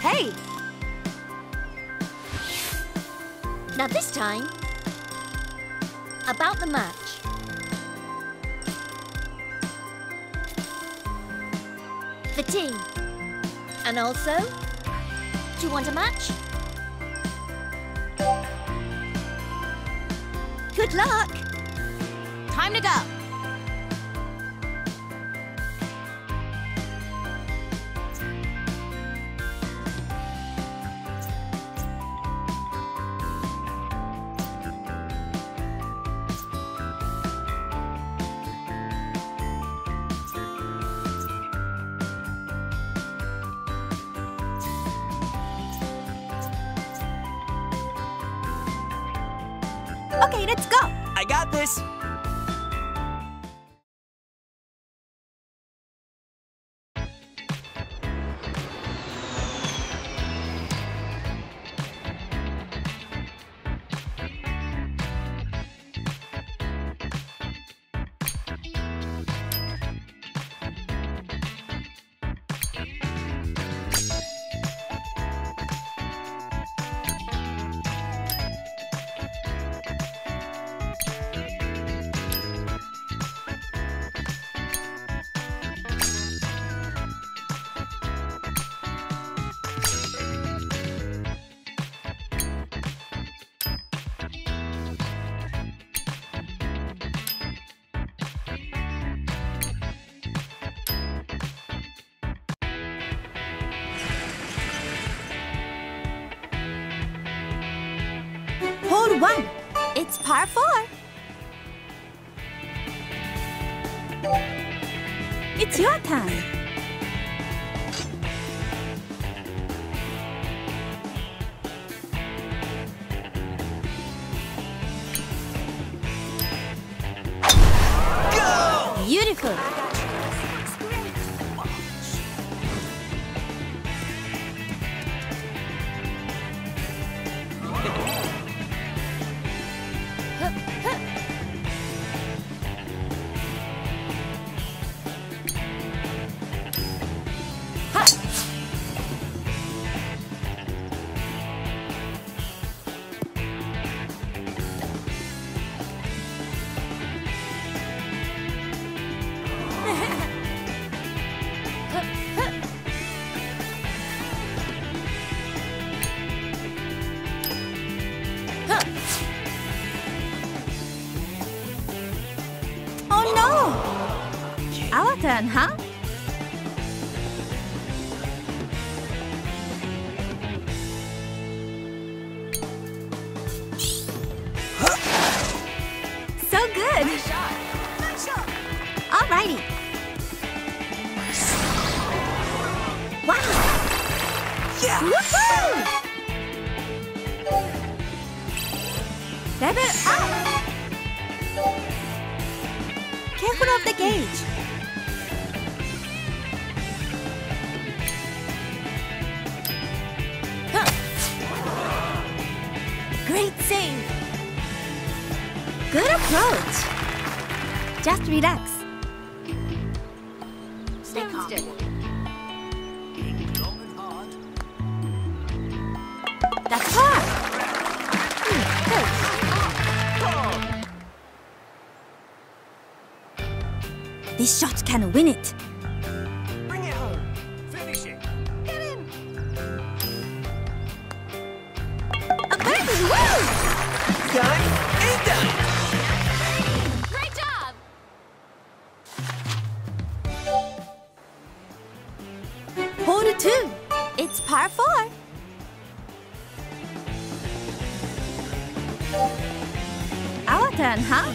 Hey! Now this time, about the match. The team. And also, do you want a match? Good luck! Time to go! Okay, let's go! I got this! Hole 1. It's par 4. It's your turn. Go! Beautiful. Oh no! Our turn, huh? So good! Alrighty! Wow! Yeah! Woohoo! Level up! Careful of the gauge. Huh. Great save. Good approach. Just relax. Stay calm. That's hard. This shot can win it. Bring it home! Finish it! Hit him! A birdie! Woo! Done and done! Great job! Hole 2. It's par 4. Our turn, huh?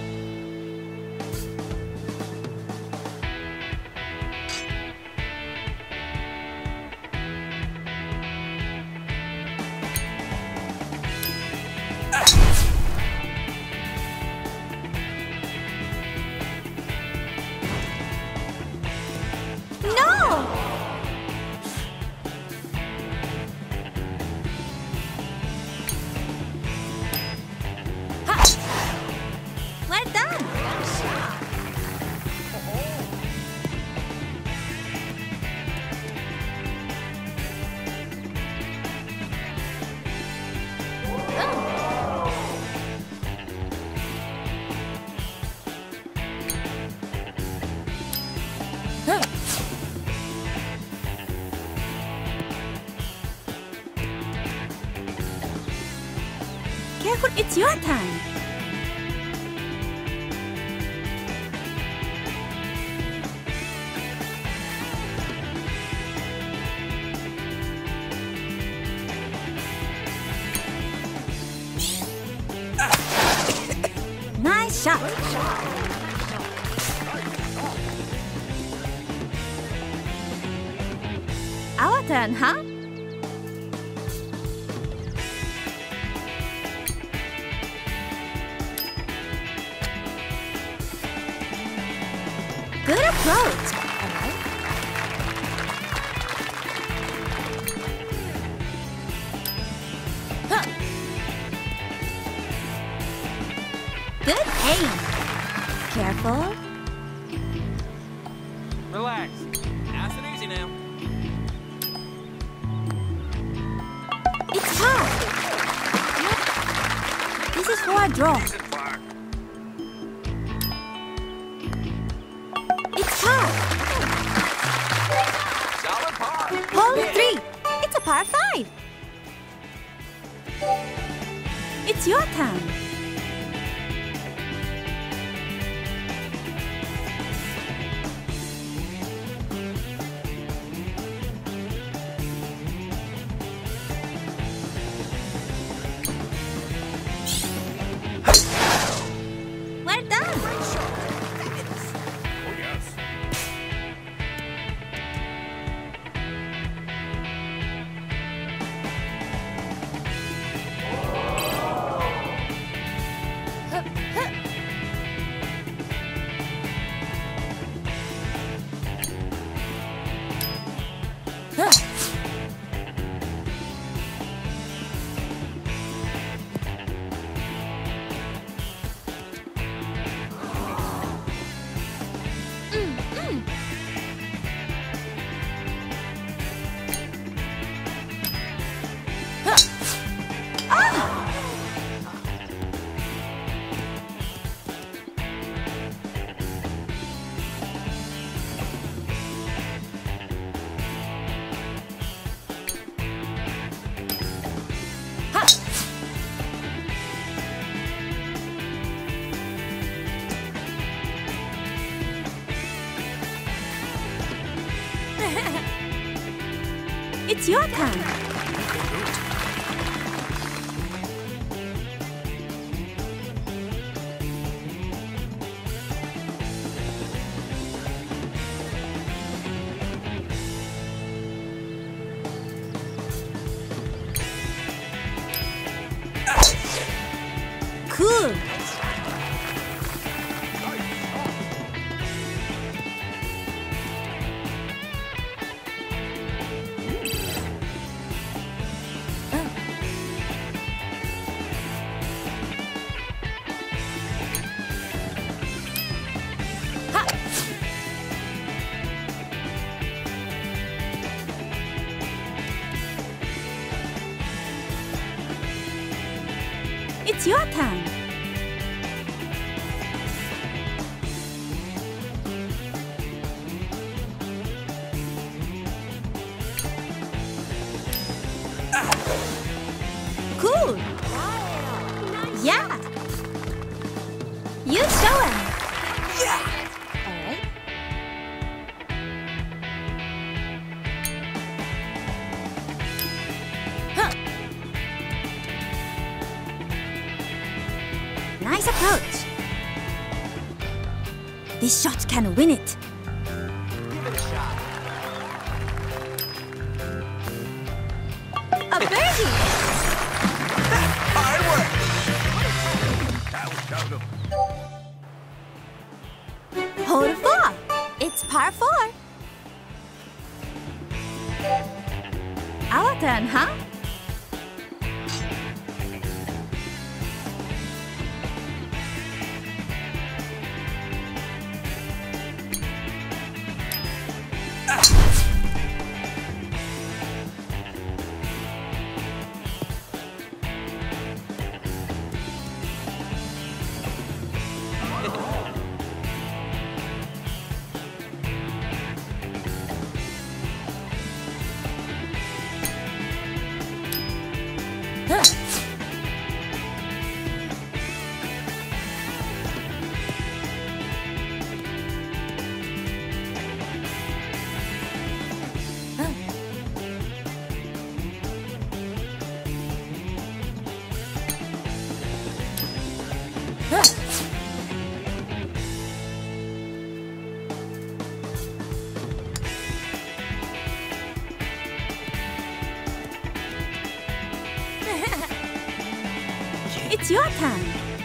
No! It's your time. Nice shot. Our turn, huh? Good approach. Huh. Good aim. Careful. Relax. Nice and easy now. It's hard. This is for a draw. It's hard. Solid par. Hole 3. It's a par 5. It's your turn. Well done. Oh, yes. It's your turn. Cool. It's your turn. Cool. Yeah. You show him. Yeah. All right. Huh. Nice approach. This shot can win it. Give it a shot. A birdie. Firework. That was total. Hole 4. It's par 4. Our turn, huh? It's your turn.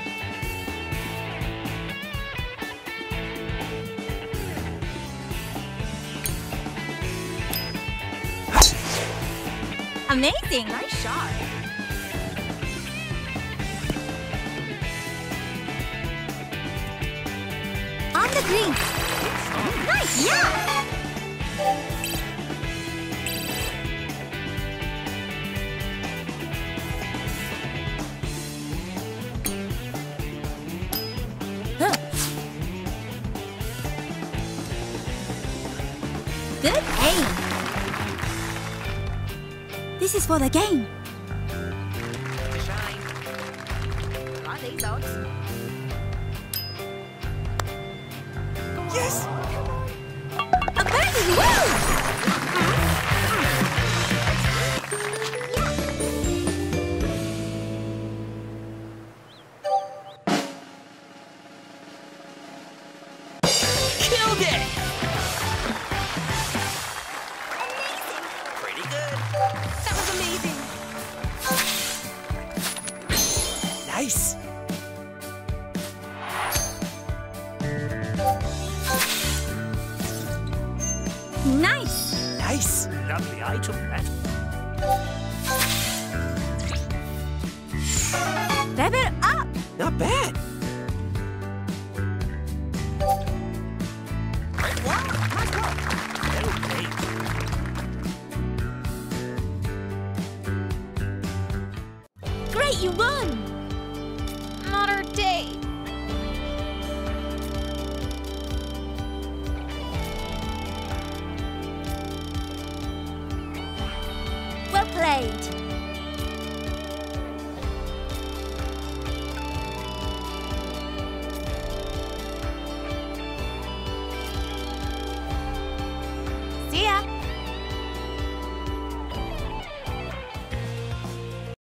Amazing! Nice shot. On the green. Nice! Yeah! Good aim. This is for the game. Shine. On these dogs. Yes! A birdie! Woo! Killed it! Pretty good. That was amazing. Nice. Nice! Nice. Lovely item, that. Level up! Not bad. Wow, nice work. Well played. Great, you won! Not our day. Well played.